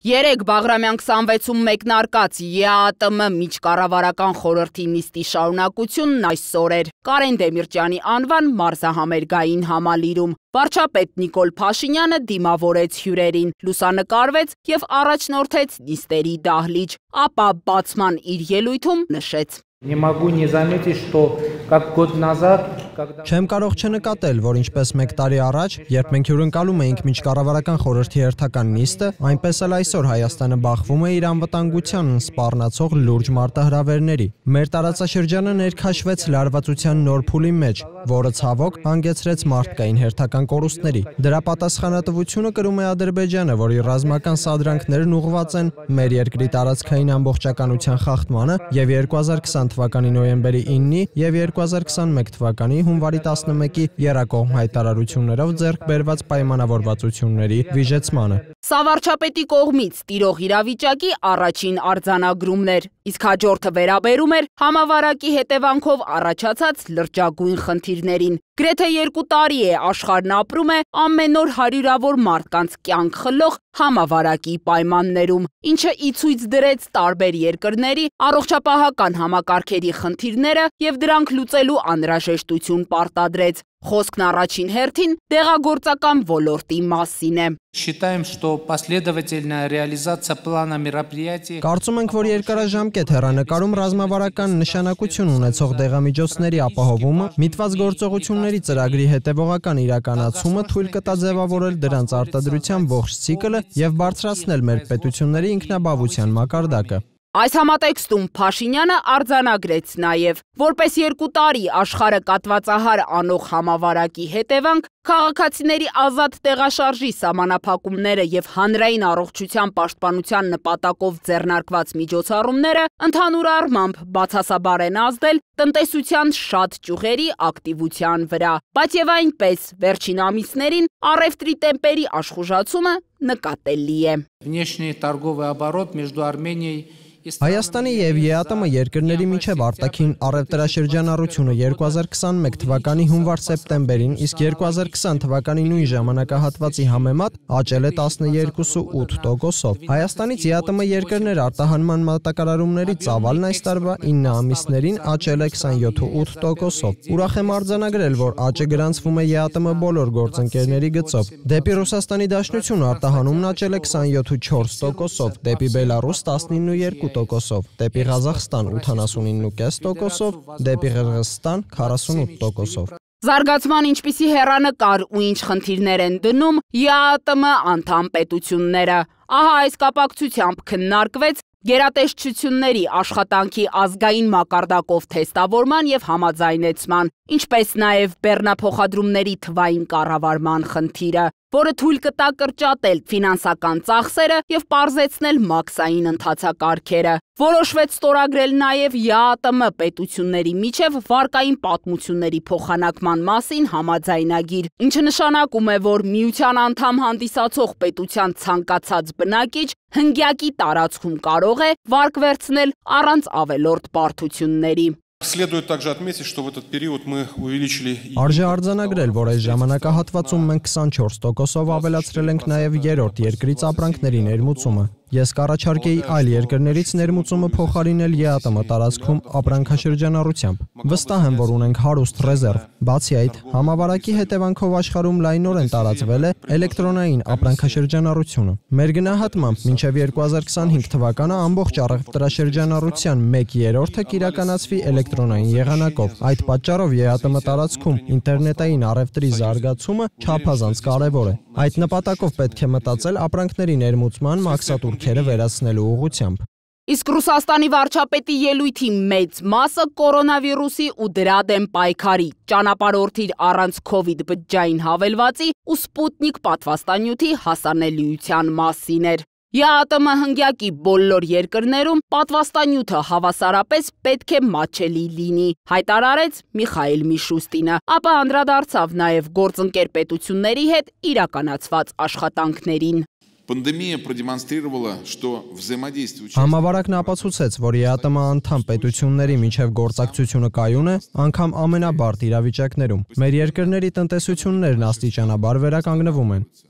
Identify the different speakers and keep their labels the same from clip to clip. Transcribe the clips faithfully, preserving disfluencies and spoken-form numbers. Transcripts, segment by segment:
Speaker 1: Երեկ Բաղրամյան քսանվեցում մեկնարկած ԵԱՏՄ միջկառավարական խորհրդի նիստի շարունակությունն այսօր էր Կարեն Դեմիրճյանի անվան մարզահամերգային համալիրում։ Վարչապետ Նիկոլ Փաշինյանը դիմավորեց հյուրերին, լուսանկարվեց և առաջնորդեց նիստերի դահլիճ, ապա բացման իր ելույթում նշեց.
Speaker 2: Не могу не заметить, что как год назад, когда...
Speaker 3: Չեմ կարող չնկատել, որ ինչպես մեկ տարի առաջ, երբ մենք հյուրընկալում էինք միջկառավարական խորհրդի հերթական նիստը, այնպես էլ այսօր Հայաստանը բախվում է իր անվտանգությանն սպառնացող լուրջ մարտահրավերների։ Մեր տարածաշրջանը ներքաշվեց լարվածության նոր փուլի մեջ, որը ցավոք հանգեցրեց մարդկային հերթական կորուստների։ Դրա պատասխանատվությունը կրում է Ադրբեջանը, որի ռազմական սադրանքներն ուղղված են մեր երկրի տարածքային ամբողջականության խախտմանը և երկու հազար քսան թվականի նոյեմբերի իննի և երկու հազար քսանմեկ թվականի հունվարի տասնմեկի եռակողմ հայտարարություններով ձեռք բերված պայմանավորվածությունների վիժեցմանը։
Speaker 1: Սա վարչապետի կողմից տիրող իրավիճակի առաջին արձանագրումն էր, իսկ հաջորդը վերաբերում էր համավարակի հետևանքով առաջացած լրջագույն խնդիրներին։ Գրեթե երկու տարի է աշխարհն ապրում է ամեն օր հարյուրավոր մարդկանց կյանք խլող համավարակի պայմաններում, ինչը ի ցույց դրեց տարբեր երկրների առողջապահական համակարգերի խնդիրները և դրանք լուծելու անհրաժեշտություն պարտադրեց։ Խոսքն առաջին հերթին դեղագործական ոլորտի մասին է։
Speaker 2: Считаем, что последовательная реализация плана мероприятий...
Speaker 3: Կարծում ենք, որ երկարաժամկետ հեռանկարում ռազմավարական նշանակություն ունեցող դեղամիջոցների ապահովումը, միտված գործողությունների ծրագրի հետևողական իրականացումը թույլ կտա ձևավորել դրանց արտադրության ողջ ցիկլը և բարձրացնել մեր պետությունների ինքնաբավության մակարդակը։
Speaker 1: Այս համատեքստում Փաշինյանը արձանագրեց նաև, որպես երկու տարի աշխարհը կատվածահար անող համավարակի հետևանք, քաղաքացիների ազատ տեղաշարժի սահմանափակումները և հանրային առողջության պաշտպանության նպատակով ձեռնարկված միջոցառումները ընդհանուր առմամբ բացասաբար են ազդել տնտեսության շատ ճյուղերի ակտիվության վրա, բայց եւ այնպես վերջին ամիսներին առևտրի տեմպերի աշխուժացումը նկատելի է։
Speaker 2: Внешний торговый оборот между Арменией
Speaker 3: Հայաստանի և ԵԱՏՄ երկրների միջև արտաքին առևտրաշրջանառությունը երկու հազար քսանմեկ թվականի հունվար-սեպտեմբերին, իսկ երկու հազար քսան թվականի նույն ժամանակահատվածի համեմատ աճել է տասնյոթ կόμμα ութ տոկոսով։ Հայաստանից ԵԱՏՄ երկրներ արտահանման մատակարարումների ծավալն այս տարվա ինը ամիսներին աճել է քսանյոթ կόμμα ութ տոկոսով։ Ուրախ եմ արձանագրել, որ աճը գրանցվում է ԵԱՏՄ բոլոր գործընկերների գծով։ Դեպի Ռուսաստանի Դաշնություն արտահանումն աճել է քսանյոթ կόμμα չորս տոկոսով, դեպի Բելարուս տասնինը կόμma երկու տոկոսով, դեպի Ղազախստան ութանասունինը կόμma պենս տոկոսով, դեպի Ղրղզստան քառասունութ տոկոսով։
Speaker 1: Զարգացման ինչպիսի հեռանկար ու ինչ խնդիրներ են դնում ԵԱՏՄ անդամ պետությունները։ Ահա այս կապակցությամբ քննարկվեց գերատեսչությունների աշխատանքի ազգային մակարդակով թեստավորման և համաձայնեցման, ինչպես նաև բեռնափոխադրումների թվային կառավարման խնդիրը, որը թույլ կտա կրճատել ֆինանսական ծախսերը և պարզեցնել մաքսային ընթացակարգերը։ Որոշվեց ստորագրել նաև ԵԱՏՄ պետությունների միջև վարկային պատմությունների փոխանակման մասին համաձայնագիր, ինչը նշանակում է, որ միության անդամ հանդիսացող պետության ցանկացած բնակիչ հնգյակի տարածքում կարող է վարկ վերցնել առանց ավելորդ բարդությունների։
Speaker 4: Следует также отметить, что в этот период мы увеличили...
Speaker 3: Արժե արձանագրել, որ այս ժամանակահատվածում մենք քսանչորս տոկոսով ավելացրել ենք նաև երրորդ երկրից ապրանքների ներմուծումը։ Ես կառաջարկեի այլ երկրներից ներմուծումը փոխարինել ԵԱՏՄ տարածքում ապրանքաշրջանառությամբ։ Վստահ եմ, որ ունենք հարուստ ռեզերվ։ Բացի այդ, համավարակի հետևանքով աշխարհում լայնորեն տարածվել է էլեկտրոնային ապրանքաշրջանառությունը։ Մեր գնահատմամբ մինչև երկու հազար քսանհինգ թվականը ամբողջ առևտրաշրջանառության մեկ երրորդը կիրականացվի էլեկտրոնային եղանակով։ Այդ պատճառով ԵԱՏՄ տարածքում ինտերնետային առևտրի զարգացումը չափազանց կարևոր է։ Այդ նպատակով պետք է մտածել ապրանքների ներմուծման մաքսատուրքերը վերացնելու ուղղությամբ։
Speaker 1: Իսկ Ռուսաստանի վարչապետի ելույթի մեծ մասը կորոնավիրուսի ու դրա դեմ պայքարի, ճանապարհորդիր առանց քովիդ բջջային հավելվածի ու Սպուտնիկ պատվաստանյութի հասանելիության մասին էր։ ԵԱՏՄ հնգյակի բոլոր երկրներում պատվաստանյութը հավասարապես պետք է մատչելի լինի, հայտարարեց Միխայիլ Միշուստինը, ապա անդրադարձավ նաև գործընկեր պետությունների հետ իրականացված աշխատանքներին։
Speaker 4: Пандемия продемонстрировала, что взаимодействие...
Speaker 3: Համավարակն ապացուցեց, որ ԵԱՏՄ անդամ պետությունների միջև գործակցությունը կայուն է, անգամ ամենաբարդ իրավիճակներում։ Մեր երկրների տնտեսություններն աստիճանաբար վերականգնվում են։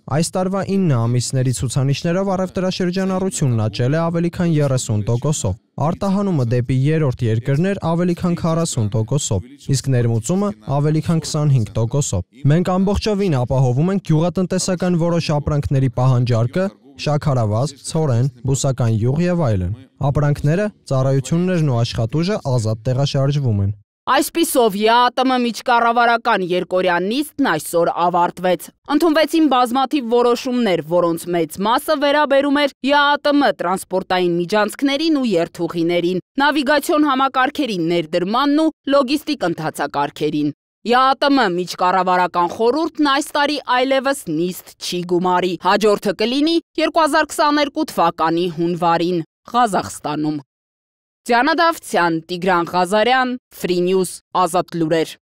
Speaker 3: Այս տարվա ինը ամիսների ցուցանիշներով առևտրաշրջանառությունն աճել է ավելի քան երեսուն տոկոսով, արտահանումը դեպի երրորդ երկրներ ավելի քան քառասուն տոկոսով, իսկ ներմուծումը ավելի քան քսանհինգ տոկոսով։ Մենք ամբողջովին ապահովում ենք գյուղատնտեսական որոշ ապրանքների պահանջարկը, շաքարավազ, ցորեն, բուսական յուղ եւ այլն։ Ապրանքները, ծառայություններն ու աշխատուժը ազատ տեղաշարժվում են։
Speaker 1: Այսպիսով ԵԱՏՄ միջկառավարական երկօրյա նիստն այսօր ավարտվեց։ Ընդունվեցին բազմաթիվ որոշումներ, որոնց մեծ մասը վերաբերում էր ԵԱՏՄ տրանսպորտային միջանցքներին ու երթուղիներին, նավիգացիոն համակարգերի ներդրմանն ու լոգիստիկ ընթացակարգերին։ ԵԱՏՄ միջկառավարական խորհուրդն այս տարի այլևս նիստ չի գումարի։ Հաջորդը կլինի երկու հազար քսաներկու թվականի հունվարին Ղազախստանում։ Դիանա Դավթյան, Տիգրան Ղազարյան, Free News, Ազատ լուրեր։